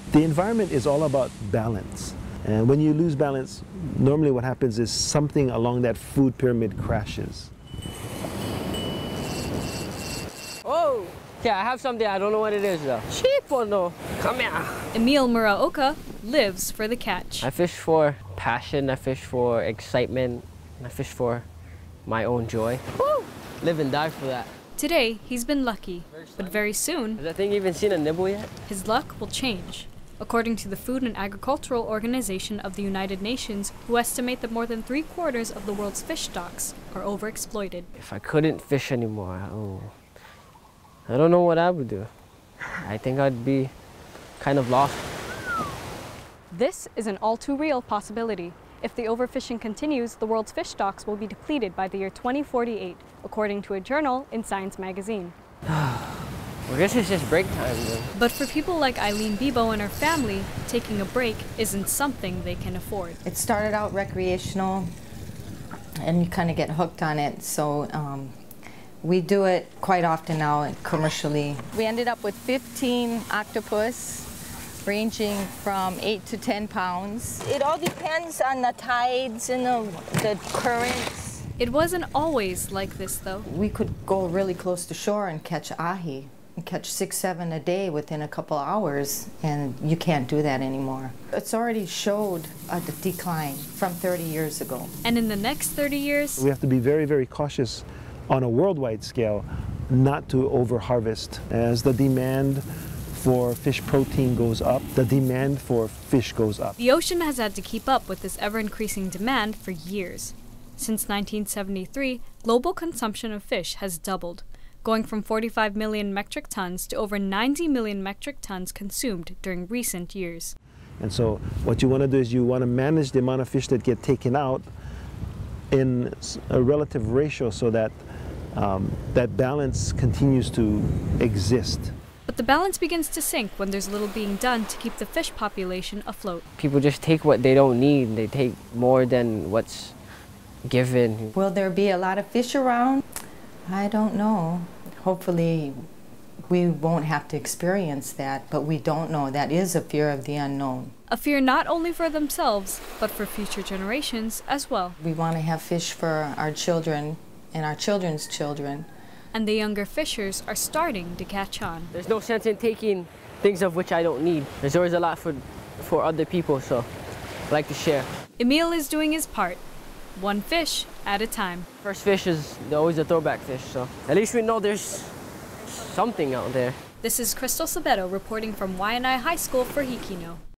The environment is all about balance. And when you lose balance, normally what happens is something along that food pyramid crashes. Oh, yeah, I have something. I don't know what it is though. Cheap or no? Come here. Emil Muraoka lives for the catch. I fish for passion, I fish for excitement, and I fish for my own joy. Woo! Live and die for that. Today, he's been lucky, but very soon, Has that thing even seen a nibble yet? his luck will change. According to the Food and Agricultural Organization of the United Nations, who estimate that more than 3/4 of the world's fish stocks are overexploited. If I couldn't fish anymore, I don't know what I would do. I think I'd be kind of lost. This is an all-too-real possibility. If the overfishing continues, the world's fish stocks will be depleted by the year 2048, according to a journal in Science magazine. Well, I guess it's just break time then. But for people like Eileen Bibo and her family, taking a break isn't something they can afford. It started out recreational, and you kind of get hooked on it, so we do it quite often now commercially. We ended up with 15 octopus, ranging from 8 to 10 pounds. It all depends on the tides and the currents. It wasn't always like this, though. We could go really close to shore and catch ahi, and catch 6, 7 a day within a couple hours, and you can't do that anymore. It's already showed a decline from 30 years ago. And in the next 30 years, We have to be very, very cautious on a worldwide scale not to overharvest. As the demand for fish protein goes up, the demand for fish goes up. the ocean has had to keep up with this ever-increasing demand for years. Since 1973, global consumption of fish has doubled, going from 45 million metric tons to over 90 million metric tons consumed during recent years. And so what you want to do is you want to manage the amount of fish that get taken out in a relative ratio so that that balance continues to exist. But the balance begins to sink when there's little being done to keep the fish population afloat. People just take what they don't need. They take more than what's given. Will there be a lot of fish around? I don't know. Hopefully we won't have to experience that, but we don't know. That is a fear of the unknown. A fear not only for themselves, but for future generations as well. We want to have fish for our children and our children's children. And the younger fishers are starting to catch on. There's no sense in taking things of which I don't need. There's always a lot for other people, so I like to share. Emil is doing his part, one fish at a time. First fish is always a throwback fish, so at least we know there's something out there. This is Crystal Sabeto reporting from Waianae High School for HIKI.